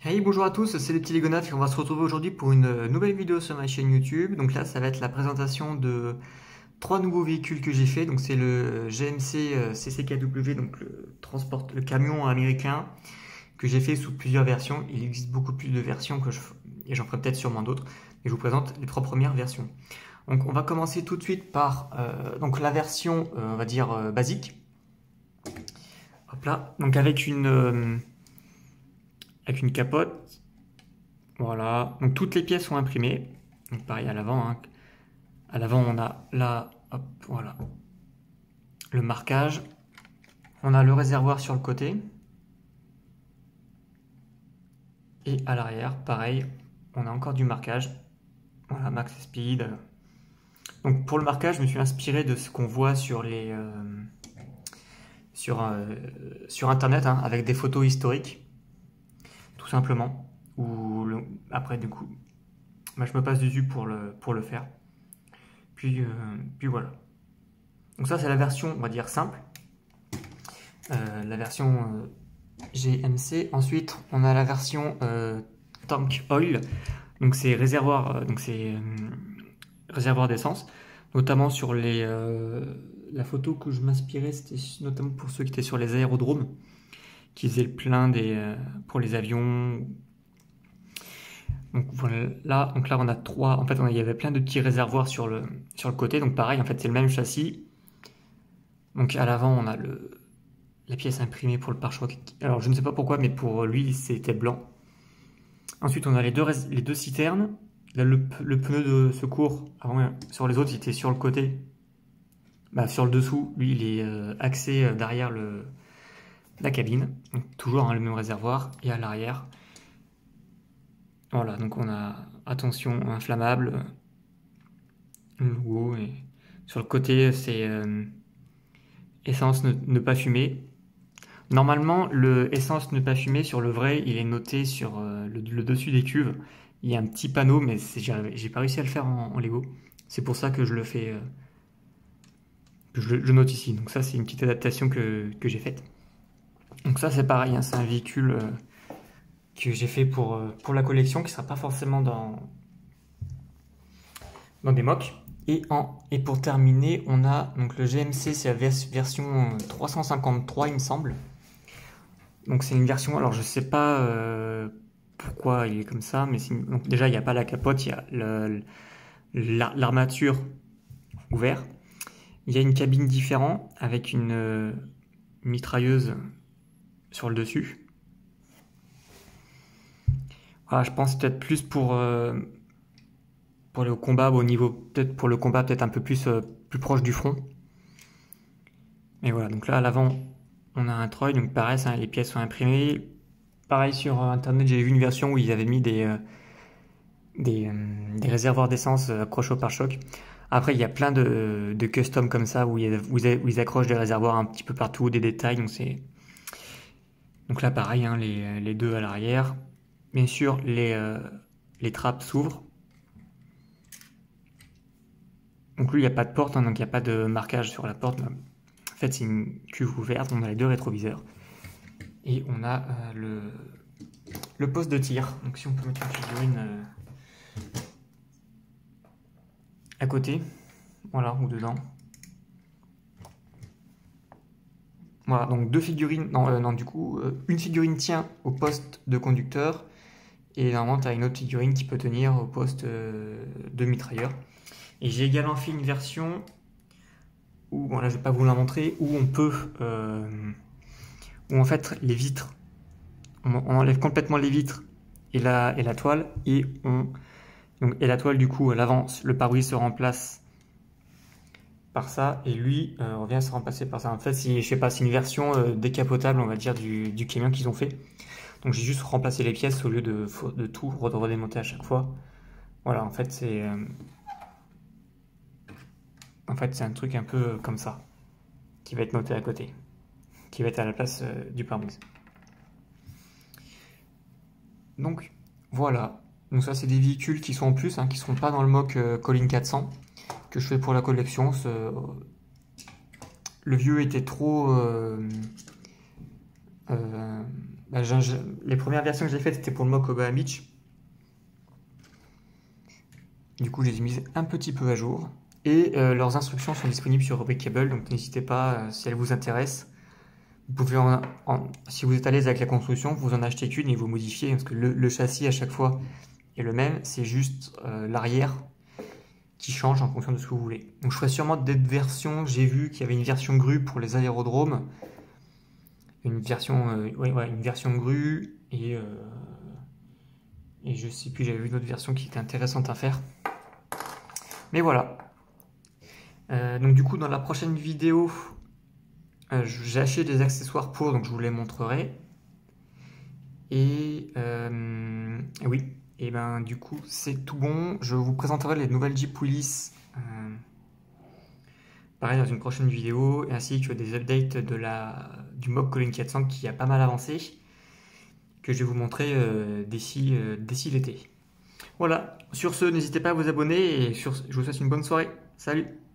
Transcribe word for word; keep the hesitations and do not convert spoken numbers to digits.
Hey, bonjour à tous, c'est les petits Légonaf et on va se retrouver aujourd'hui pour une nouvelle vidéo sur ma chaîne YouTube. Donc là, ça va être la présentation de trois nouveaux véhicules que j'ai fait. Donc c'est le G M C euh, C C K W, donc le transport, le camion américain que j'ai fait sous plusieurs versions. Il existe beaucoup plus de versions que je, et j'en ferai peut-être sûrement d'autres. Et je vous présente les trois premières versions. Donc on va commencer tout de suite par euh, donc la version, euh, on va dire euh, basique. Hop là, donc avec une euh, avec une capote. Voilà, donc toutes les pièces sont imprimées. Donc pareil à l'avant. Hein. À l'avant, on a là, hop, voilà, le marquage. On a le réservoir sur le côté. Et à l'arrière, pareil, on a encore du marquage. Voilà, max speed. Donc pour le marquage, je me suis inspiré de ce qu'on voit sur les euh, sur euh, sur internet, hein, avec des photos historiques, tout simplement. Ou le, après du coup, bah, je me passe dessus pour le pour le faire. Puis euh, puis voilà. Donc ça c'est la version, on va dire simple. Euh, la version euh, G M C. Ensuite, on a la version euh, Tank Oil. Donc c'est réservoir, euh, donc c'est euh, réservoir d'essence. Notamment sur les euh, la photo que je m'inspirais, c'était notamment pour ceux qui étaient sur les aérodromes, qui faisaient le plein des euh, pour les avions. Donc voilà, là, donc là on a trois. En fait, on a, il y avait plein de petits réservoirs sur le sur le côté. Donc pareil, en fait, c'est le même châssis. Donc à l'avant, on a le la pièce imprimée pour le pare-choc. Alors je ne sais pas pourquoi, mais pour lui c'était blanc. Ensuite on a les deux, les deux citernes. Là, le, le pneu de secours, avant, sur les autres il était sur le côté. Bah, sur le dessous, lui il est euh, axé euh, derrière le, la cabine. Donc, toujours hein, le même réservoir. Et à l'arrière, voilà, donc on a attention inflammable, le logo. Et sur le côté c'est euh, essence ne, ne pas fumer. Normalement, le essence ne pas fumer sur le vrai, il est noté sur euh, le, le dessus des cuves. Il y a un petit panneau, mais j'ai pas réussi à le faire en, en Lego. C'est pour ça que je le fais, euh, que je, je note ici. Donc ça, c'est une petite adaptation que, que j'ai faite. Donc ça, c'est pareil, hein, c'est un véhicule euh, que j'ai fait pour, euh, pour la collection, qui sera pas forcément dans, dans des mocks. Et, en, et pour terminer, on a donc le G M C, c'est la vers, version trois cent cinquante-trois, il me semble. Donc c'est une version, alors je sais pas euh, pourquoi il est comme ça, mais une, donc déjà il n'y a pas la capote, il y a l'armature ouverte. Il y a une cabine différente avec une euh, mitrailleuse sur le dessus. Voilà, je pense peut-être plus pour euh, pour le combat, au niveau peut-être pour le combat peut-être un peu plus euh, plus proche du front. Et voilà, donc là à l'avant on a un treuil, donc pareil, ça, les pièces sont imprimées. Pareil sur internet, j'ai vu une version où ils avaient mis des euh, des, euh, des réservoirs d'essence accrochés au pare-choc. Après, il y a plein de, de custom comme ça où, il y a, où, ils, où ils accrochent des réservoirs un petit peu partout, des détails. Donc c'est donc là pareil, hein, les, les deux à l'arrière. Bien sûr, les euh, les trappes s'ouvrent. Donc lui, il n'y a pas de porte, hein, donc il n'y a pas de marquage sur la porte. En fait, c'est une cuve ouverte. On a les deux rétroviseurs et on a euh, le le poste de tir. Donc si on peut mettre une figurine euh, à côté, voilà, ou dedans. Voilà, donc deux figurines, non, euh, non du coup, euh, une figurine tient au poste de conducteur, et normalement tu as une autre figurine qui peut tenir au poste euh, de mitrailleur. Et j'ai également fait une version où, bon là je vais pas vous la montrer, où on peut, euh, où en fait les vitres, on, on enlève complètement les vitres et la, et la toile, et on, donc, et la toile du coup à l'avant, le pare-brise se remplace par ça, et lui euh, revient se remplacer par ça. En fait, si, je sais pas, c'est une version euh, décapotable, on va dire, du, du camion qu'ils ont fait. Donc j'ai juste remplacé les pièces au lieu de, de tout redémonter à chaque fois. Voilà, en fait, c'est euh, en fait, c'est un truc un peu comme ça, qui va être noté à côté, qui va être à la place euh, du pare-brise. Donc voilà. Donc ça, c'est des véhicules qui sont en plus, hein, qui ne seront pas dans le mock euh, Collin quatre cents que je fais pour la collection. Le vieux était trop euh, euh, bah, je- je- les premières versions que j'ai faites, c'était pour le mock Oba Beach. Du coup, je les ai mises un petit peu à jour. Et euh, leurs instructions sont disponibles sur Rebrickable, donc n'hésitez pas, euh, si elles vous intéressent. Vous pouvez, en, en- si vous êtes à l'aise avec la construction, vous en achetez qu'une et vous modifiez, parce que le, le châssis à chaque fois est le même, c'est juste euh, l'arrière qui change en fonction de ce que vous voulez. Donc je ferai sûrement d'autres versions, j'ai vu qu'il y avait une version grue pour les aérodromes, une version, euh, ouais, ouais, une version grue, et, euh, et je sais plus, j'avais vu une autre version qui était intéressante à faire. Mais voilà. Euh, donc du coup, dans la prochaine vidéo, euh, j'ai acheté des accessoires pour, donc je vous les montrerai. Et euh, oui, et ben du coup, c'est tout bon. Je vous présenterai les nouvelles Jeep Willys, euh, pareil dans une prochaine vidéo, ainsi que des updates de la, du mock Collin quatre cents qui a pas mal avancé, que je vais vous montrer euh, d'ici euh, d'ici l'été. Voilà, sur ce, n'hésitez pas à vous abonner et sur ce, je vous souhaite une bonne soirée. Salut!